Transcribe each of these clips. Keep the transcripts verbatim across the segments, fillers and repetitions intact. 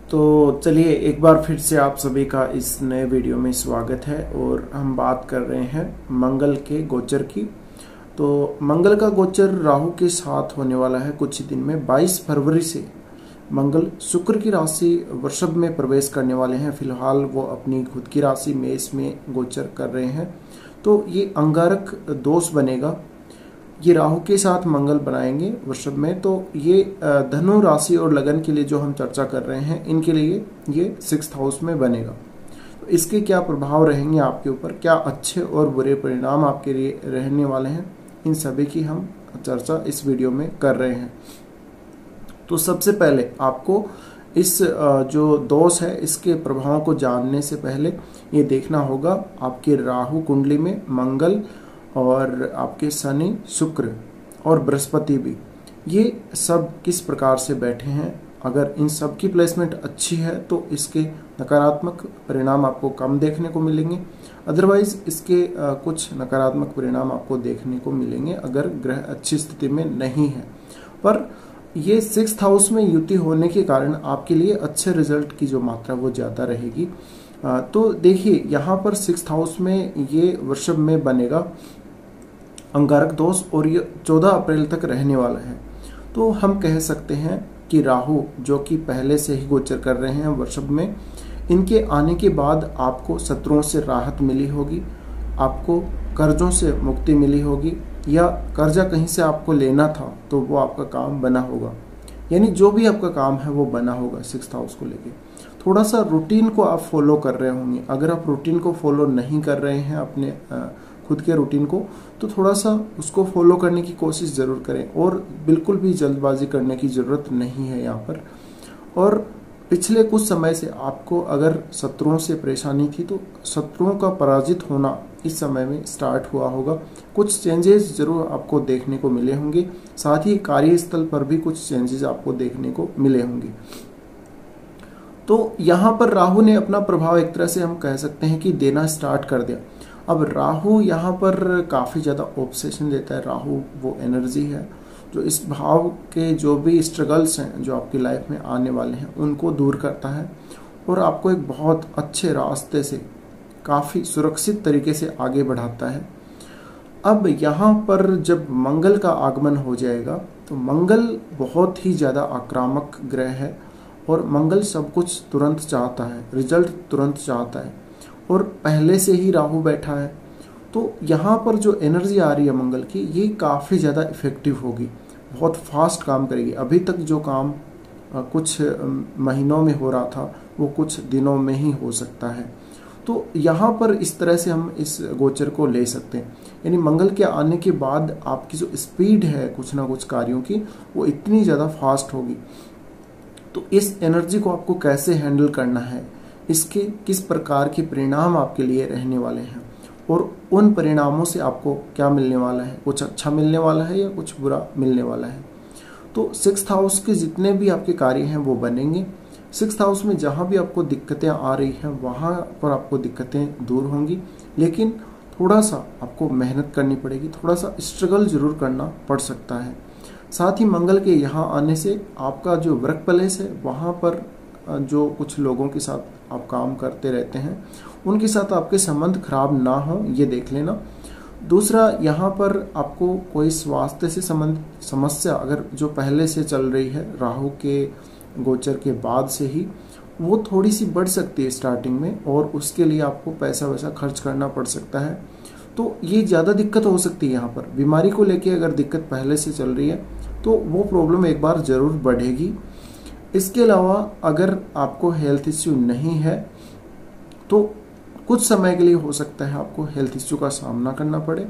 तो चलिए एक बार फिर से आप सभी का इस नए वीडियो में स्वागत है और हम बात कर रहे हैं मंगल के गोचर की। तो मंगल का गोचर राहु के साथ होने वाला है कुछ ही दिन में। बाईस फरवरी से मंगल शुक्र की राशि वृषभ में प्रवेश करने वाले हैं। फिलहाल वो अपनी खुद की राशि मेष में गोचर कर रहे हैं। तो ये अंगारक दोष बनेगा, ये राहु के साथ मंगल बनाएंगे वृषभ में। तो ये धनु राशि और लगन के लिए जो हम चर्चा कर रहे हैं, इनके लिए ये सिक्स्थ हाउस में बनेगा। तो इसके क्या प्रभाव रहेंगे आपके ऊपर, क्या अच्छे और बुरे परिणाम आपके लिए रहने वाले हैं, इन सभी की हम चर्चा इस वीडियो में कर रहे हैं। तो सबसे पहले आपको इस जो दोष है इसके प्रभावों को जानने से पहले ये देखना होगा आपके राहु कुंडली में मंगल और आपके शनि, शुक्र और बृहस्पति भी, ये सब किस प्रकार से बैठे हैं। अगर इन सब की प्लेसमेंट अच्छी है तो इसके नकारात्मक परिणाम आपको कम देखने को मिलेंगे, अदरवाइज इसके कुछ नकारात्मक परिणाम आपको देखने को मिलेंगे अगर ग्रह अच्छी स्थिति में नहीं है। पर ये सिक्स्थ हाउस में युति होने के कारण आपके लिए अच्छे रिजल्ट की जो मात्रा वो ज़्यादा रहेगी। तो देखिए यहाँ पर सिक्स्थ हाउस में ये वृषभ में बनेगा अंगारक दोष और ये चौदह अप्रैल तक रहने वाला है। तो हम कह सकते हैं कि राहु जो कि पहले से ही गोचर कर रहे हैं वृषभ में, इनके आने के बाद आपको शत्रुओं से राहत मिली होगी, आपको कर्जों से मुक्ति मिली होगी, या कर्जा कहीं से आपको लेना था तो वो आपका काम बना होगा। यानी जो भी आपका काम है वो बना होगा सिक्स्थ हाउस को लेके। थोड़ा सा रूटीन को आप फॉलो कर रहे होंगे। अगर आप रूटीन को फॉलो नहीं कर रहे हैं अपने खुद के रूटीन को, तो थोड़ा सा उसको फॉलो करने की कोशिश जरूर करें और बिल्कुल भी जल्दबाजी करने की जरूरत नहीं है यहाँ पर। और पिछले कुछ समय से आपको अगर शत्रुओं से परेशानी थी तो शत्रुओं का पराजित होना इस समय में स्टार्ट हुआ होगा। कुछ चेंजेस जरूर आपको देखने को मिले होंगे, साथ ही कार्यस्थल पर भी कुछ चेंजेस आपको देखने को मिले होंगे। तो यहाँ पर राहु ने अपना प्रभाव एक तरह से हम कह सकते हैं कि देना स्टार्ट कर दिया। अब राहु यहाँ पर काफ़ी ज़्यादा ऑब्सेशन देता है। राहु वो एनर्जी है जो इस भाव के जो भी स्ट्रगल्स हैं जो आपकी लाइफ में आने वाले हैं उनको दूर करता है और आपको एक बहुत अच्छे रास्ते से काफ़ी सुरक्षित तरीके से आगे बढ़ाता है। अब यहाँ पर जब मंगल का आगमन हो जाएगा तो मंगल बहुत ही ज़्यादा आक्रामक ग्रह है और मंगल सब कुछ तुरंत चाहता है, रिजल्ट तुरंत चाहता है, और पहले से ही राहु बैठा है। तो यहाँ पर जो एनर्जी आ रही है मंगल की, ये काफ़ी ज़्यादा इफेक्टिव होगी, बहुत फास्ट काम करेगी। अभी तक जो काम कुछ महीनों में हो रहा था वो कुछ दिनों में ही हो सकता है। तो यहाँ पर इस तरह से हम इस गोचर को ले सकते हैं। यानी मंगल के आने के बाद आपकी जो स्पीड है कुछ ना कुछ कार्यों की, वो इतनी ज़्यादा फास्ट होगी। तो इस एनर्जी को आपको कैसे हैंडल करना है, इसके किस प्रकार के परिणाम आपके लिए रहने वाले हैं और उन परिणामों से आपको क्या मिलने वाला है, कुछ अच्छा मिलने वाला है या कुछ बुरा मिलने वाला है। तो सिक्स्थ हाउस के जितने भी आपके कार्य हैं वो बनेंगे। सिक्स्थ हाउस में जहाँ भी आपको दिक्कतें आ रही हैं वहाँ पर आपको दिक्कतें दूर होंगी, लेकिन थोड़ा सा आपको मेहनत करनी पड़ेगी, थोड़ा सा स्ट्रगल जरूर करना पड़ सकता है। साथ ही मंगल के यहाँ आने से आपका जो वर्क प्लेस है वहाँ पर जो कुछ लोगों के साथ आप काम करते रहते हैं उनके साथ आपके संबंध खराब ना हो, ये देख लेना। दूसरा, यहाँ पर आपको कोई स्वास्थ्य से संबंध समस्या अगर जो पहले से चल रही है राहु के गोचर के बाद से ही, वो थोड़ी सी बढ़ सकती है स्टार्टिंग में और उसके लिए आपको पैसा वैसा खर्च करना पड़ सकता है। तो ये ज़्यादा दिक्कत हो सकती है। यहाँ पर बीमारी को लेके अगर दिक्कत पहले से चल रही है तो वो प्रॉब्लम एक बार ज़रूर बढ़ेगी। इसके अलावा अगर आपको हेल्थ इश्यू नहीं है तो कुछ समय के लिए हो सकता है आपको हेल्थ इश्यू का सामना करना पड़े,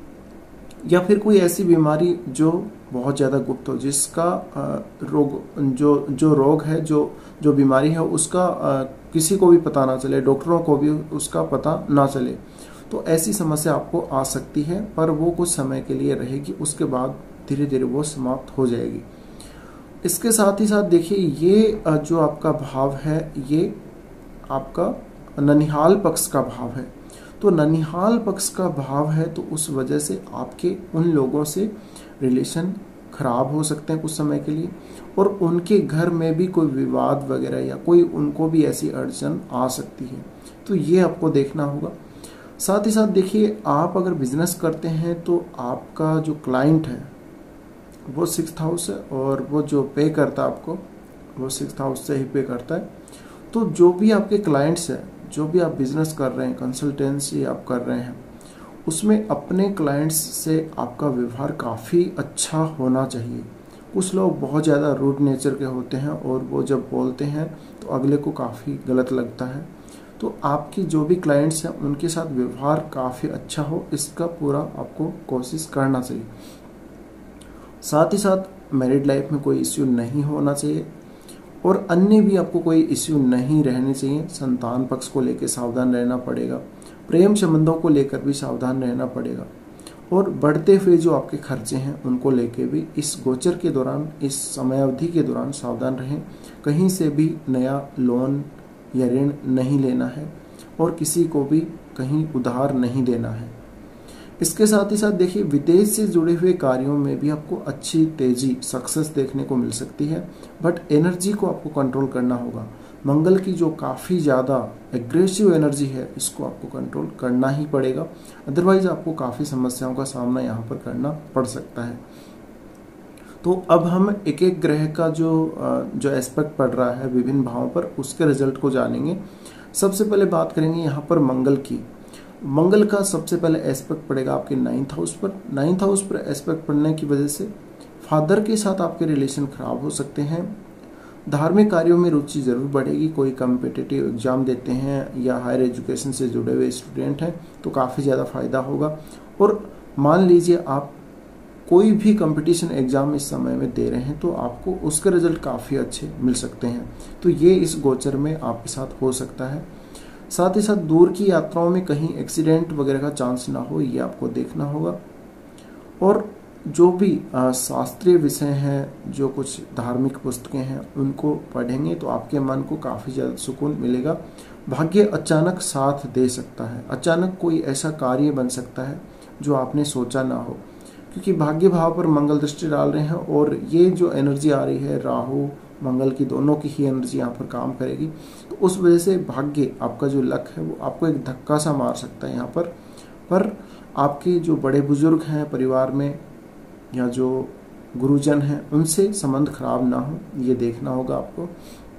या फिर कोई ऐसी बीमारी जो बहुत ज़्यादा गुप्त हो, जिसका रोग जो जो रोग है, जो जो बीमारी है उसका किसी को भी पता ना चले, डॉक्टरों को भी उसका पता ना चले। तो ऐसी समस्या आपको आ सकती है, पर वो कुछ समय के लिए रहेगी, उसके बाद धीरे धीरे वो समाप्त हो जाएगी। इसके साथ ही साथ देखिए, ये जो आपका भाव है ये आपका ननिहाल पक्ष का भाव है। तो ननिहाल पक्ष का भाव है तो उस वजह से आपके उन लोगों से रिलेशन खराब हो सकते हैं कुछ समय के लिए, और उनके घर में भी कोई विवाद वगैरह या कोई उनको भी ऐसी अड़चन आ सकती है, तो ये आपको देखना होगा। साथ ही साथ देखिए, आप अगर बिजनेस करते हैं तो आपका जो क्लाइंट है वो सिक्स हाउस है, और वो जो पे करता है आपको वो सिक्स हाउस से ही पे करता है। तो जो भी आपके क्लाइंट्स हैं, जो भी आप बिजनेस कर रहे हैं, कंसल्टेंसी आप कर रहे हैं, उसमें अपने क्लाइंट्स से आपका व्यवहार काफ़ी अच्छा होना चाहिए। कुछ लोग बहुत ज़्यादा रूड नेचर के होते हैं और वो जब बोलते हैं तो अगले को काफ़ी गलत लगता है। तो आपकी जो भी क्लाइंट्स हैं उनके साथ व्यवहार काफ़ी अच्छा हो, इसका पूरा आपको कोशिश करना चाहिए। साथ ही साथ मैरिड लाइफ में कोई इश्यू नहीं होना चाहिए, और अन्य भी आपको कोई इश्यू नहीं रहने चाहिए। संतान पक्ष को लेकर सावधान रहना पड़ेगा, प्रेम संबंधों को लेकर भी सावधान रहना पड़ेगा, और बढ़ते हुए जो आपके खर्चे हैं उनको लेके भी इस गोचर के दौरान, इस समय अवधि के दौरान सावधान रहें। कहीं से भी नया लोन या ऋण नहीं लेना है, और किसी को भी कहीं उधार नहीं देना है। इसके साथ ही साथ देखिए, विदेश से जुड़े हुए कार्यों में भी आपको अच्छी तेजी, सक्सेस देखने को मिल सकती है, बट एनर्जी को आपको कंट्रोल करना होगा। मंगल की जो काफ़ी ज़्यादा एग्रेसिव एनर्जी है, इसको आपको कंट्रोल करना ही पड़ेगा, अदरवाइज आपको काफ़ी समस्याओं का सामना यहाँ पर करना पड़ सकता है। तो अब हम एक एक ग्रह का जो जो एस्पेक्ट पड़ रहा है विभिन्न भावों पर, उसके रिजल्ट को जानेंगे। सबसे पहले बात करेंगे यहाँ पर मंगल की। मंगल का सबसे पहले एस्पेक्ट पड़ेगा आपके नाइन्थ हाउस पर। नाइन्थ हाउस पर एस्पेक्ट पड़ने की वजह से फादर के साथ आपके रिलेशन खराब हो सकते हैं। धार्मिक कार्यों में रुचि जरूर बढ़ेगी। कोई कम्पिटिटिव एग्जाम देते हैं या हायर एजुकेशन से जुड़े हुए स्टूडेंट हैं तो काफ़ी ज़्यादा फायदा होगा। और मान लीजिए आप कोई भी कंपटीशन एग्जाम इस समय में दे रहे हैं तो आपको उसके रिजल्ट काफ़ी अच्छे मिल सकते हैं। तो ये इस गोचर में आपके साथ हो सकता है। साथ ही साथ दूर की यात्राओं में कहीं एक्सीडेंट वगैरह का चांस ना हो, ये आपको देखना होगा। और जो भी शास्त्रीय विषय हैं, जो कुछ धार्मिक पुस्तकें हैं, उनको पढ़ेंगे तो आपके मन को काफ़ी ज़्यादा सुकून मिलेगा। भाग्य अचानक साथ दे सकता है, अचानक कोई ऐसा कार्य बन सकता है जो आपने सोचा ना हो, क्योंकि भाग्य भाव पर मंगल दृष्टि डाल रहे हैं, और ये जो एनर्जी आ रही है राहु मंगल की, दोनों की ही एनर्जी यहाँ पर काम करेगी। तो उस वजह से भाग्य, आपका जो लक है, वो आपको एक धक्का सा मार सकता है यहाँ पर। पर आपके जो बड़े बुजुर्ग हैं परिवार में या जो गुरुजन हैं, उनसे संबंध खराब ना हो, ये देखना होगा आपको।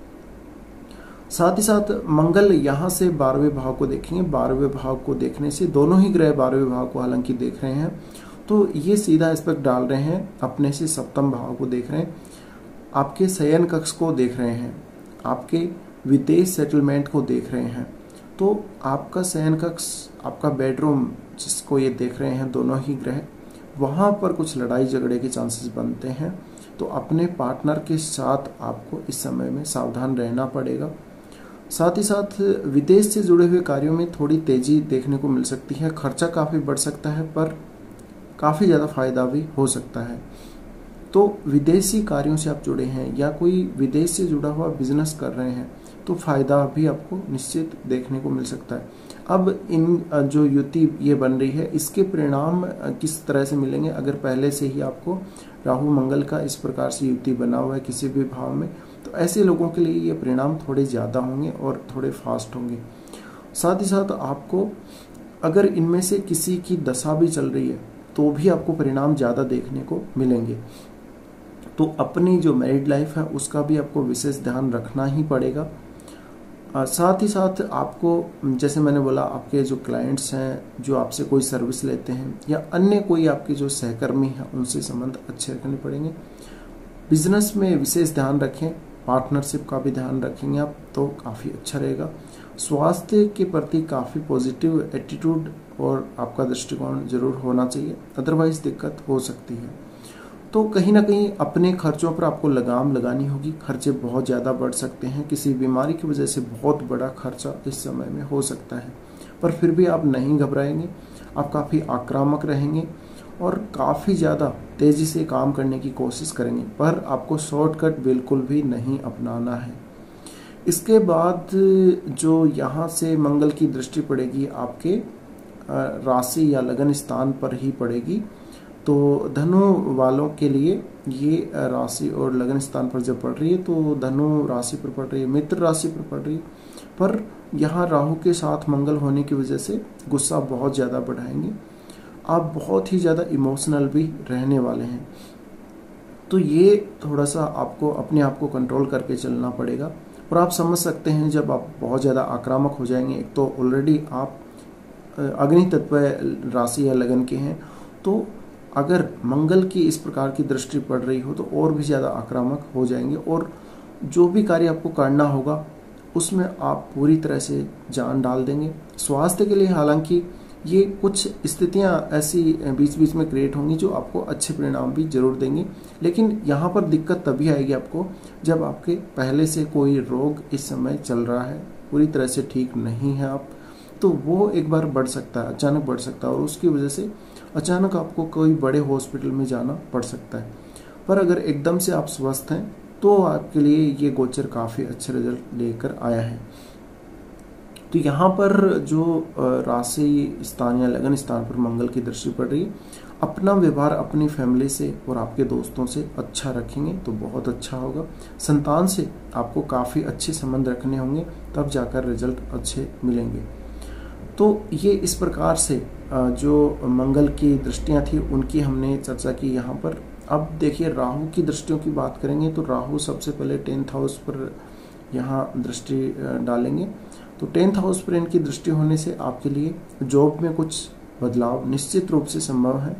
साथ ही साथ मंगल यहाँ से बारहवें भाव को देखेंगे। बारहवें भाव को देखने से, दोनों ही ग्रह बारहवें भाव को हालांकि देख रहे हैं, तो ये सीधा एस्पेक्ट डाल रहे हैं, अपने से सप्तम भाव को देख रहे हैं, आपके शयन कक्ष को देख रहे हैं, आपके विदेश सेटलमेंट को देख रहे हैं। तो आपका शयन कक्ष, आपका बेडरूम जिसको ये देख रहे हैं दोनों ही ग्रह, वहाँ पर कुछ लड़ाई झगड़े के चांसेस बनते हैं। तो अपने पार्टनर के साथ आपको इस समय में सावधान रहना पड़ेगा। साथ ही साथ विदेश से जुड़े हुए कार्यों में थोड़ी तेजी देखने को मिल सकती है। खर्चा काफ़ी बढ़ सकता है, पर काफ़ी ज़्यादा फायदा भी हो सकता है। तो विदेशी कार्यों से आप जुड़े हैं या कोई विदेश से जुड़ा हुआ बिजनेस कर रहे हैं तो फायदा भी आपको निश्चित देखने को मिल सकता है। अब इन जो युति ये बन रही है, इसके परिणाम किस तरह से मिलेंगे? अगर पहले से ही आपको राहु मंगल का इस प्रकार से युति बना हुआ है किसी भी भाव में, तो ऐसे लोगों के लिए ये परिणाम थोड़े ज़्यादा होंगे और थोड़े फास्ट होंगे। साथ ही साथ आपको अगर इनमें से किसी की दशा भी चल रही है तो भी आपको परिणाम ज़्यादा देखने को मिलेंगे। तो अपनी जो मैरिड लाइफ है उसका भी आपको विशेष ध्यान रखना ही पड़ेगा। साथ ही साथ आपको, जैसे मैंने बोला, आपके जो क्लाइंट्स हैं, जो आपसे कोई सर्विस लेते हैं या अन्य कोई आपके जो सहकर्मी हैं, उनसे संबंध अच्छे रखने पड़ेंगे। बिजनेस में विशेष ध्यान रखें, पार्टनरशिप का भी ध्यान रखेंगे आप तो काफ़ी अच्छा रहेगा। स्वास्थ्य के प्रति काफ़ी पॉजिटिव एटीट्यूड और आपका दृष्टिकोण जरूर होना चाहिए, अदरवाइज दिक्कत हो सकती है। तो कहीं ना कहीं अपने खर्चों पर आपको लगाम लगानी होगी। खर्चे बहुत ज़्यादा बढ़ सकते हैं, किसी बीमारी की वजह से बहुत बड़ा खर्चा इस समय में हो सकता है, पर फिर भी आप नहीं घबराएंगे, आप काफ़ी आक्रामक रहेंगे और काफ़ी ज़्यादा तेज़ी से काम करने की कोशिश करेंगे, पर आपको शॉर्टकट बिल्कुल भी नहीं अपनाना है। इसके बाद जो यहाँ से मंगल की दृष्टि पड़ेगी आपके राशि या लगन स्थान पर ही पड़ेगी, तो धनु वालों के लिए ये राशि और लगन स्थान पर जब पड़ रही है तो धनु राशि पर पड़ रही है, मित्र राशि पर पड़ रही है, पर यहाँ राहु के साथ मंगल होने की वजह से गुस्सा बहुत ज़्यादा बढ़ाएंगे। आप बहुत ही ज़्यादा इमोशनल भी रहने वाले हैं, तो ये थोड़ा सा आपको अपने आप को कंट्रोल करके चलना पड़ेगा। और आप समझ सकते हैं जब आप बहुत ज़्यादा आक्रामक हो जाएंगे, एक तो ऑलरेडी आप अग्नि तत्व राशि या लगन के हैं, तो अगर मंगल की इस प्रकार की दृष्टि पड़ रही हो तो और भी ज़्यादा आक्रामक हो जाएंगे और जो भी कार्य आपको करना होगा उसमें आप पूरी तरह से जान डाल देंगे। स्वास्थ्य के लिए हालांकि ये कुछ स्थितियां ऐसी बीच बीच में क्रिएट होंगी जो आपको अच्छे परिणाम भी जरूर देंगी, लेकिन यहाँ पर दिक्कत तभी आएगी आपको जब आपके पहले से कोई रोग इस समय चल रहा है, पूरी तरह से ठीक नहीं है आप, तो वो एक बार बढ़ सकता है, अचानक बढ़ सकता है और उसकी वजह से अचानक आपको कोई बड़े हॉस्पिटल में जाना पड़ सकता है। पर अगर एकदम से आप स्वस्थ हैं तो आपके लिए ये गोचर काफ़ी अच्छे रिजल्ट लेकर आया है। तो यहाँ पर जो राशि स्थान या लगन स्थान पर मंगल की दृष्टि पड़ रही है, अपना व्यवहार अपनी फैमिली से और आपके दोस्तों से अच्छा रखेंगे तो बहुत अच्छा होगा। संतान से आपको काफ़ी अच्छे संबंध रखने होंगे, तब जाकर रिजल्ट अच्छे मिलेंगे। तो ये इस प्रकार से जो मंगल की दृष्टियाँ थी उनकी हमने चर्चा की यहाँ पर। अब देखिए राहु की दृष्टियों की बात करेंगे तो राहु सबसे पहले टेंथ हाउस पर यहाँ दृष्टि डालेंगे। तो टेंथ हाउस पर इनकी दृष्टि होने से आपके लिए जॉब में कुछ बदलाव निश्चित रूप से संभव है।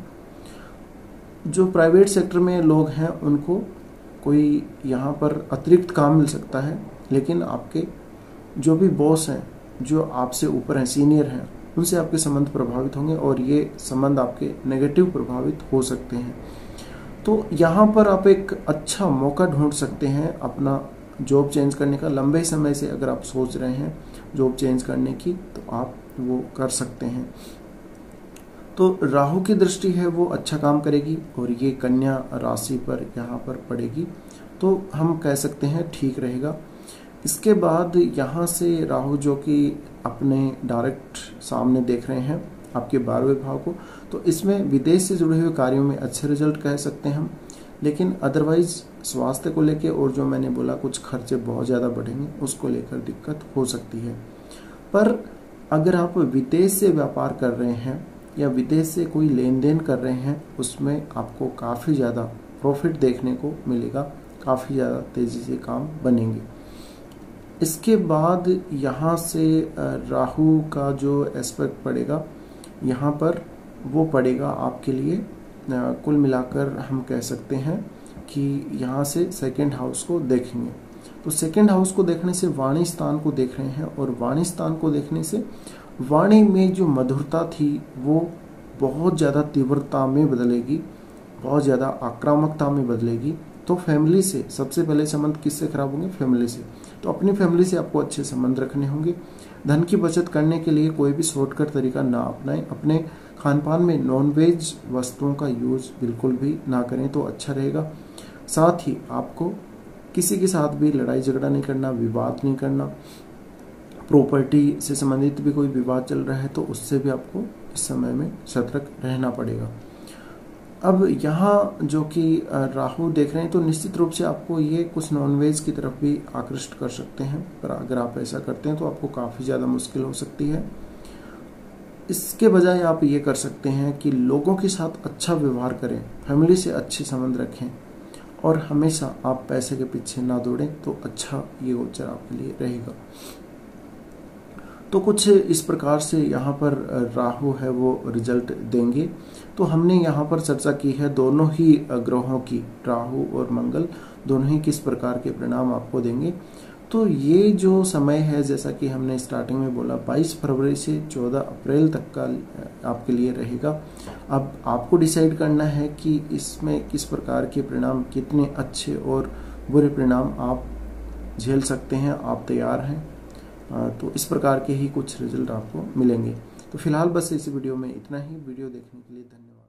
जो प्राइवेट सेक्टर में लोग हैं उनको कोई यहाँ पर अतिरिक्त काम मिल सकता है, लेकिन आपके जो भी बॉस हैं, जो आपसे ऊपर हैं, सीनियर हैं, उनसे आपके संबंध प्रभावित होंगे और ये संबंध आपके नेगेटिव प्रभावित हो सकते हैं। तो यहाँ पर आप एक अच्छा मौका ढूंढ सकते हैं अपना जॉब चेंज करने का। लंबे समय से अगर आप सोच रहे हैं जॉब चेंज करने की तो आप वो कर सकते हैं। तो राहु की दृष्टि है वो अच्छा काम करेगी और ये कन्या राशि पर यहाँ पर पड़ेगी, तो हम कह सकते हैं ठीक रहेगा। इसके बाद यहाँ से राहु जो कि अपने डायरेक्ट सामने देख रहे हैं आपके बारहवें भाव को, तो इसमें विदेश से जुड़े हुए कार्यों में अच्छे रिजल्ट कह सकते हैं हम, लेकिन अदरवाइज स्वास्थ्य को लेके और जो मैंने बोला कुछ खर्चे बहुत ज़्यादा बढ़ेंगे, उसको लेकर दिक्कत हो सकती है। पर अगर आप विदेश से व्यापार कर रहे हैं या विदेश से कोई लेन देन कर रहे हैं, उसमें आपको काफ़ी ज़्यादा प्रॉफिट देखने को मिलेगा, काफ़ी ज़्यादा तेज़ी से काम बनेंगे। इसके बाद यहाँ से राहु का जो एस्पेक्ट पड़ेगा यहाँ पर, वो पड़ेगा आपके लिए कुल मिलाकर हम कह सकते हैं कि यहाँ से सेकंड हाउस को देखेंगे। तो सेकंड हाउस को देखने से वाणी स्थान को देख रहे हैं और वाणी स्थान को देखने से वाणी में जो मधुरता थी वो बहुत ज़्यादा तीव्रता में बदलेगी, बहुत ज़्यादा आक्रामकता में बदलेगी। तो फैमिली से सबसे पहले संबंध किससे खराब होंगे? फैमिली से। तो अपनी फैमिली से आपको अच्छे संबंध रखने होंगे। धन की बचत करने के लिए कोई भी शॉर्टकट तरीका ना अपनाएं। अपने खान पान में नॉनवेज वस्तुओं का यूज बिल्कुल भी ना करें तो अच्छा रहेगा। साथ ही आपको किसी के साथ भी लड़ाई झगड़ा नहीं करना, विवाद नहीं करना। प्रॉपर्टी से संबंधित भी कोई विवाद चल रहा है तो उससे भी आपको इस समय में सतर्क रहना पड़ेगा। अब यहाँ जो कि राहु देख रहे हैं तो निश्चित रूप से आपको ये कुछ नॉनवेज की तरफ भी आकृष्ट कर सकते हैं, पर अगर आप ऐसा करते हैं तो आपको काफ़ी ज़्यादा मुश्किल हो सकती है। इसके बजाय आप ये कर सकते हैं कि लोगों के साथ अच्छा व्यवहार करें, फैमिली से अच्छे संबंध रखें और हमेशा आप पैसे के पीछे ना दौड़ें, तो अच्छा ये गोचर आपके लिए रहेगा। तो कुछ इस प्रकार से यहाँ पर राहु है वो रिजल्ट देंगे। तो हमने यहाँ पर चर्चा की है दोनों ही ग्रहों की, राहु और मंगल दोनों ही किस प्रकार के परिणाम आपको देंगे। तो ये जो समय है जैसा कि हमने स्टार्टिंग में बोला बाईस फरवरी से चौदह अप्रैल तक का आपके लिए रहेगा। अब आपको डिसाइड करना है कि इसमें किस प्रकार के परिणाम, कितने अच्छे और बुरे परिणाम आप झेल सकते हैं, आप तैयार हैं। तो इस प्रकार के ही कुछ रिजल्ट आपको मिलेंगे। तो फिलहाल बस इस वीडियो में इतना ही। वीडियो देखने के लिए धन्यवाद।